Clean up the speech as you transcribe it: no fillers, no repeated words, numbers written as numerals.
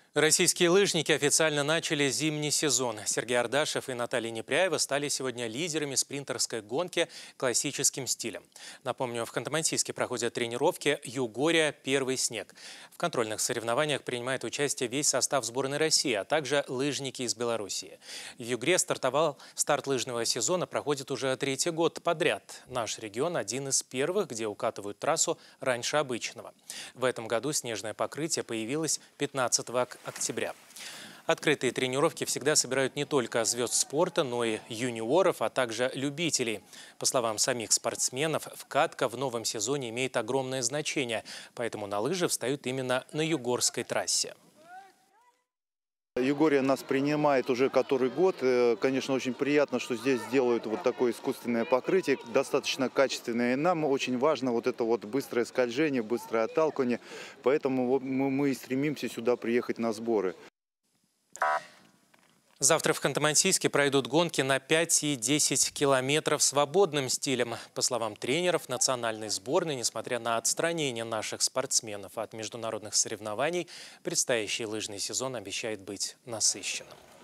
Российские лыжники официально начали зимний сезон. Сергей Ардашев и Наталья Непряева стали сегодня лидерами спринтерской гонки классическим стилем. Напомню, в Ханты-Мансийске проходят тренировки «Югория. Первый снег». В контрольных соревнованиях принимает участие весь состав сборной России, а также лыжники из Белоруссии. В Югре старт лыжного сезона проходит уже третий год подряд. Наш регион один из первых, где укатывают трассу раньше обычного. В этом году снежное покрытие появилось 15 октября. Открытые тренировки всегда собирают не только звезд спорта, но и юниоров, а также любителей. По словам самих спортсменов, вкатка в новом сезоне имеет огромное значение, поэтому на лыжи встают именно на Югорской трассе. Югория нас принимает уже который год. Конечно, очень приятно, что здесь делают вот такое искусственное покрытие, достаточно качественное. И нам очень важно вот это вот быстрое скольжение, быстрое отталкивание. Поэтому мы и стремимся сюда приехать на сборы. Завтра в Ханты-Мансийске пройдут гонки на 5 и 10 километров свободным стилем. По словам тренеров национальной сборной, несмотря на отстранение наших спортсменов от международных соревнований, предстоящий лыжный сезон обещает быть насыщенным.